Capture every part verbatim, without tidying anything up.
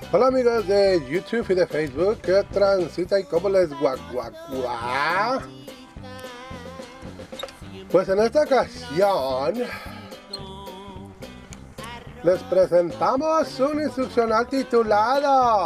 Hola amigos de YouTube y de Facebook, ¿qué transita y cómo les guac guac guac? Pues en esta ocasión les presentamos un instruccional titulado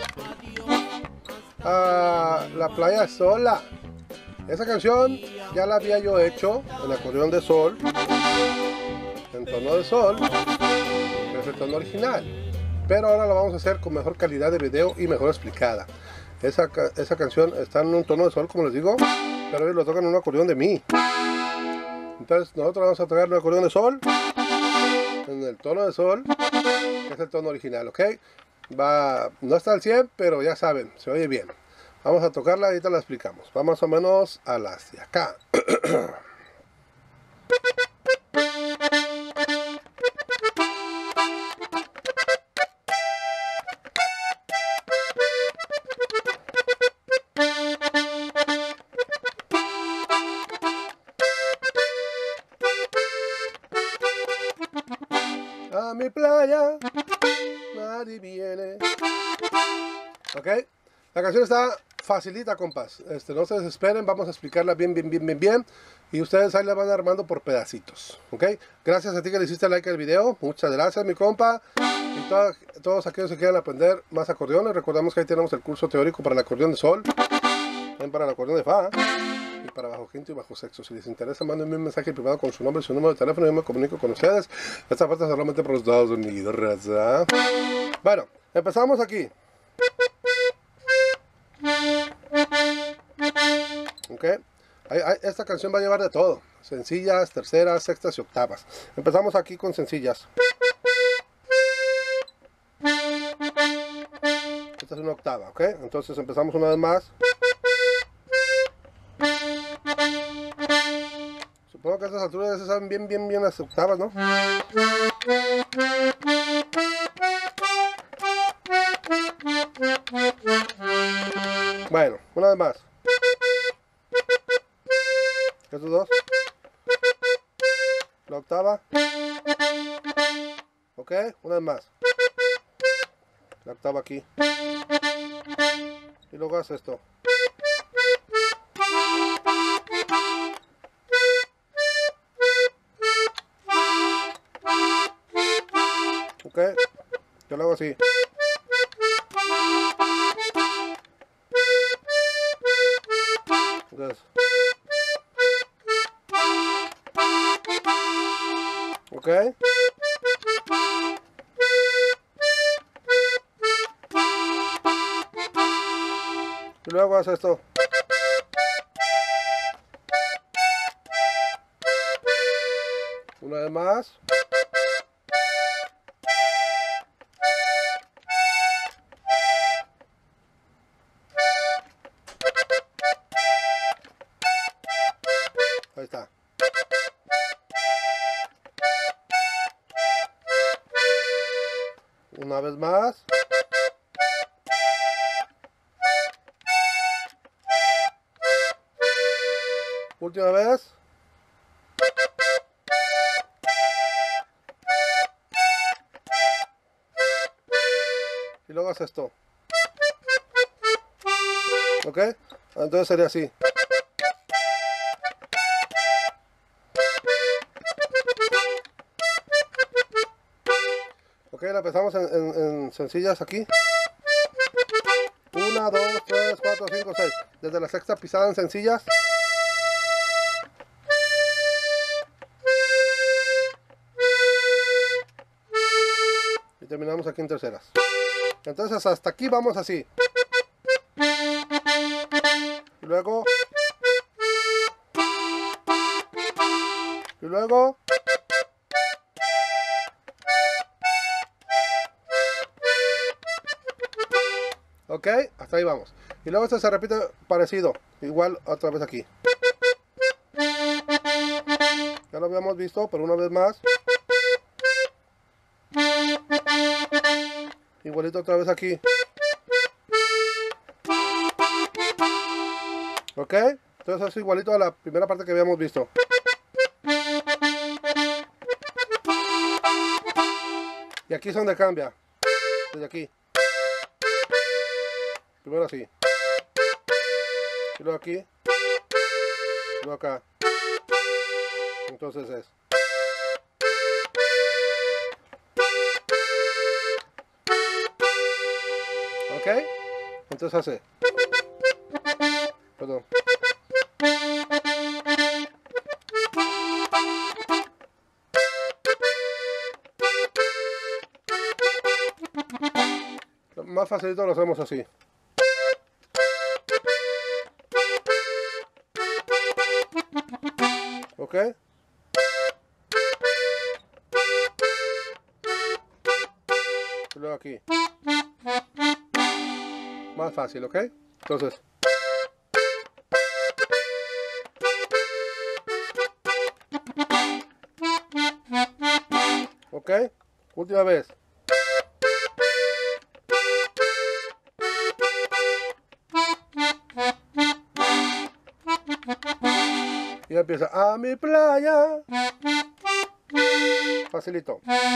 uh, La Playa Sola. Esa canción ya la había yo hecho en acordeón de sol, en tono de sol, que es el tono original. Pero ahora la vamos a hacer con mejor calidad de video y mejor explicada. Esa, esa canción está en un tono de sol, como les digo, pero ellos lo tocan en un acordeón de mi. Entonces nosotros vamos a tocar un acordeón de sol en el tono de sol, que es el tono original, ¿ok? Va, no está al cien, pero ya saben, se oye bien. Vamos a tocarla y ahorita la explicamos. Va más o menos a las de acá. A mi playa nadie viene. Ok, la canción está facilita, compas. Este, no se desesperen, vamos a explicarla bien, bien, bien, bien, bien. Y ustedes ahí la van armando por pedacitos. Ok, gracias a ti que le hiciste like al video. Muchas gracias, mi compa. Y to todos aquellos que quieran aprender más acordeones, recordamos que ahí tenemos el curso teórico para el acordeón de sol, también para el acordeón de fa, y para bajo quinto y bajo sexto. Si les interesa, mándenme un mensaje privado con su nombre y su número de teléfono y yo me comunico con ustedes. Esta parte es solamente por los Estados Unidos, raza. Bueno, empezamos aquí. Ok, hay, hay, esta canción va a llevar de todo: sencillas, terceras, sextas y octavas. Empezamos aquí con sencillas. Esta es una octava, ok. Entonces empezamos una vez más. Supongo que a estas alturas ya se saben bien, bien, bien las octavas, ¿no? Bueno, una vez más. Estos dos. La octava. Ok, una vez más. La octava aquí. Y luego haces esto. Ok, yo lo hago así. Entonces. Ok. Y luego haces esto. Una vez más. Ahí está. Una vez más. Última vez. Y luego haces esto. Ok, entonces sería así. Ok, la empezamos en, en, en sencillas aquí. Una, dos, tres, cuatro, cinco, seis. Desde la sexta pisada en sencillas. Y terminamos aquí en terceras. Entonces hasta aquí vamos así. Y luego. Y luego. Ok, hasta ahí vamos. Y luego esto se repite parecido. Igual otra vez aquí. Ya lo habíamos visto, pero una vez más. Igualito otra vez aquí. Ok, entonces es igualito a la primera parte que habíamos visto. Y aquí es donde cambia. Desde aquí. Primero así. Y luego aquí. Y luego acá. Entonces es. ¿Ok? Entonces hace. Perdón. Más facilito lo hacemos así. ¿Ok? Y luego aquí. Más fácil, ¿ok? Entonces. ¿Ok? Última vez. Y empieza a mi playa. Facilito.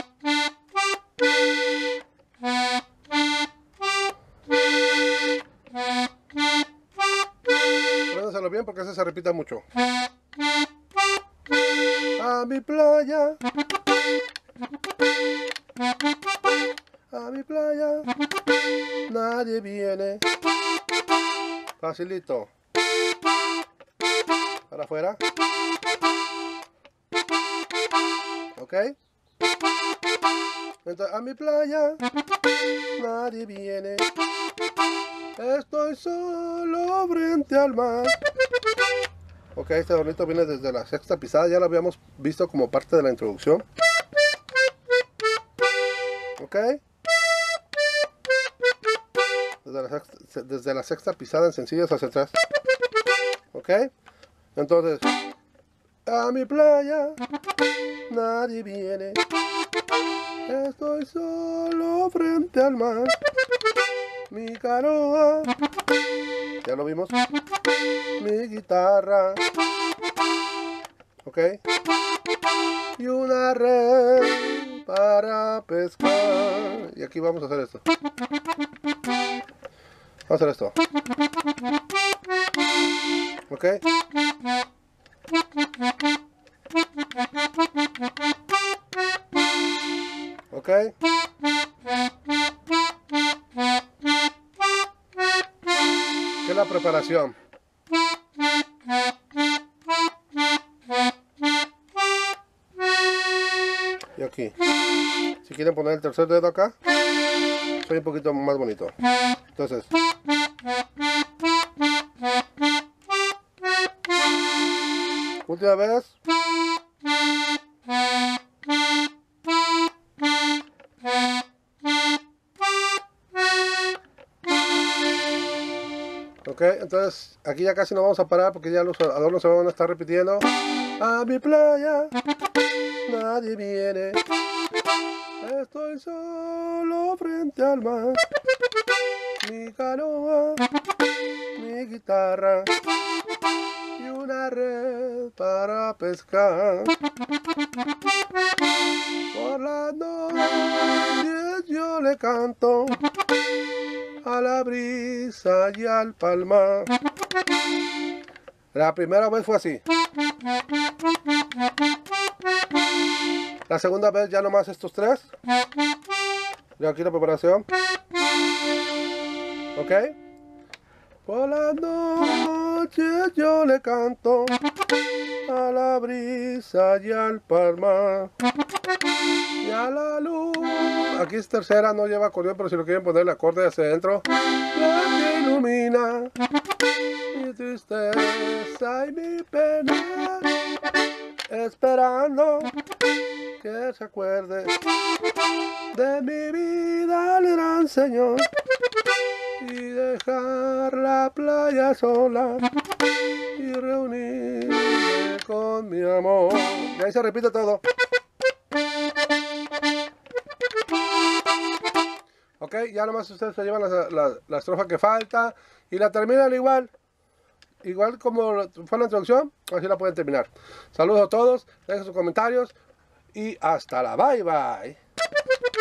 Apréndaselo bien porque ese se repita mucho. A mi playa. A mi playa. Nadie viene. Facilito. Para afuera. ¿Ok? Entonces, a mi playa nadie viene. Estoy solo frente al mar. Ok, este bonito viene desde la sexta pisada. Ya lo habíamos visto como parte de la introducción. Ok. Desde la sexta, desde la sexta pisada en sencillos hacia atrás. Ok. Entonces, a mi playa nadie viene. Estoy solo frente al mar. Mi canoa, ya lo vimos. Mi guitarra, ok. Y una red para pescar. Y aquí vamos a hacer esto. Vamos a hacer esto. Ok. Ok. ¿Qué es la preparación? Y aquí. Si quieren poner el tercer dedo acá, soy un poquito más bonito. Entonces. Última vez. Ok, entonces aquí ya casi no vamos a parar porque ya los adornos se van a estar repitiendo. A mi playa nadie viene. Estoy solo frente al mar. Mi canoa, mi guitarra y una red para pescar. Por las noches yo le canto a la brisa y al palmar. La primera vez fue así. La segunda vez ya nomás estos tres. Y aquí la preparación. ¿Ok? Por las noches yo le canto a la brisa y al palmar y a la luz. Aquí es tercera, no lleva acordeón, pero si lo quieren poner el acorde hacia adentro. La que ilumina mi tristeza y mi pena, esperando que se acuerde de mi vida el gran Señor y dejar la playa sola y reunirme con mi amor. Y ahí se repite todo. Ok, ya nomás ustedes se llevan la, la, la estrofa que falta y la terminan igual. Igual como fue la introducción, así la pueden terminar. Saludos a todos, dejen sus comentarios y hasta la bye bye.